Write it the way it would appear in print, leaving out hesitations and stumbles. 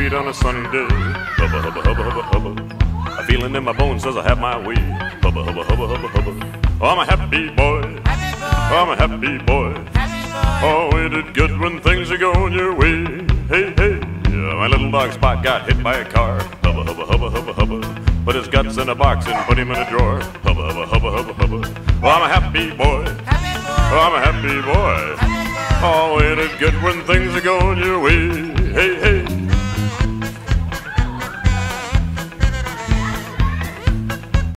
street on a sunny day. Hubba, hubba, hubba, hubba, hubba. A feeling in my bones says I have my way. Hubba, hubba, hubba, hubba, hubba. Oh, I'm a happy boy. Oh, I'm a happy boy. Oh, ain't it good when things are going your way? Hey, hey. My little dog Spot got hit by a car. Hubba, hubba, hubba, hubba, hubba. Put his guts in a box and put him in a drawer. Hubba, hubba, hubba, hubba, hubba. Oh, I'm a happy boy. Oh, I'm a happy boy. Oh, ain't it good when things are going your way? Hey, hey.